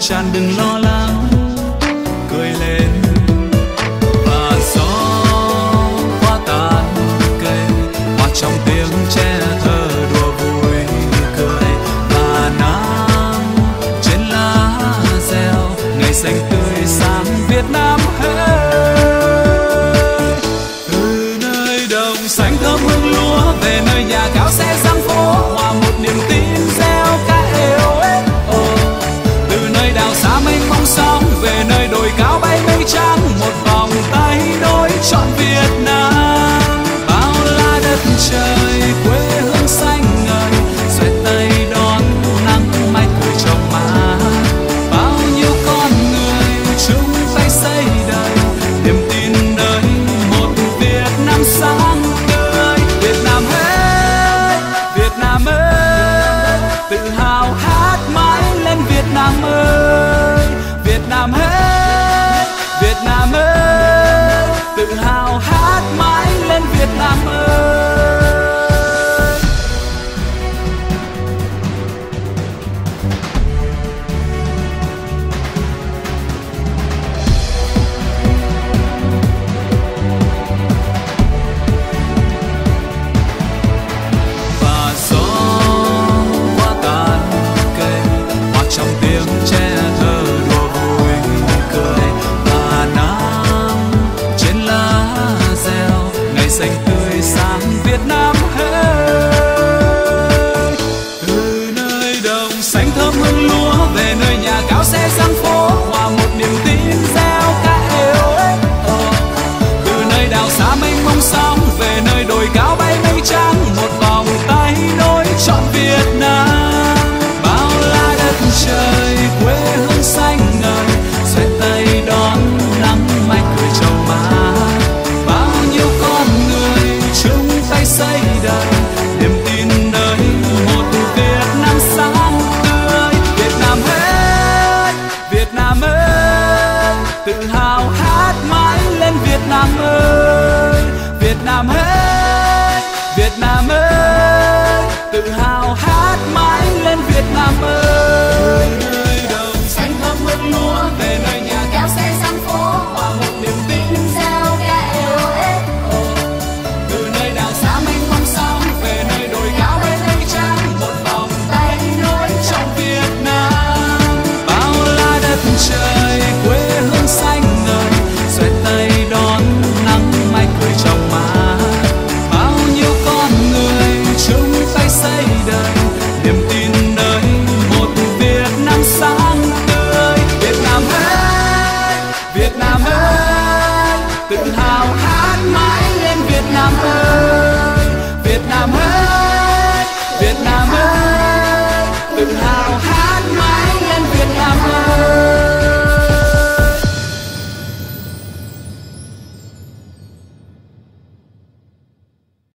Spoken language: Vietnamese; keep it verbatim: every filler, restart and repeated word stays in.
tràn đừng lo lắng, cười lên và gió hoa tàn cây, hoa trong tiếng tre thơ đùa vui cười, và nắng trên lá reo ngày xanh tươi sáng Việt Nam ơi. Từ nơi đồng xanh thơm hương lúa về nơi nhà cao xe giang phố, hòa một niềm tin reo ca êu ế. Từ nơi đảo xa mênh mông sóng về nơi đồi cao bay mây trắng, một vòng tay nối trọn Việt Nam. Bao la đất trời quê hương xanh ngời, xoay tay đón nắng mai cười trong má. Bao nhiêu con người chung tay xây đời niềm tin nơi một Việt Nam sáng tươi. Việt Nam ơi, Việt Nam ơi, tự hào hát mãi lên Việt Nam ơi. Việt Nam ơi, Việt Nam ơi, tự hào hát mãi lên Việt Nam ơi. Và gió hoa tàn cây, hoa trong tiếng tre thơ đùa vui cười, và nắng trên lá reo ngày xanh tươi sáng Việt Nam ơi. Từ nơi đồng xanh thơm hương lúa về nơi nhà cao xe giang phố, hòa một niềm tin reo ca êu ế. Từ nơi đảo xa mênh mông sóng về nơi đồi cao bay mây trắng, một vòng tay nối trọn Việt Nam. Bao la đất trời quê hương xanh ngời, xoay tay đón nắng mai cười trong má. Bao nhiêu con người chung tay xây đời niềm tin nơi một Việt Nam sáng tươi. Việt Nam ơi, Việt Nam ơi, tự hào hát mãi lên Việt Nam ơi. Việt Nam ơi,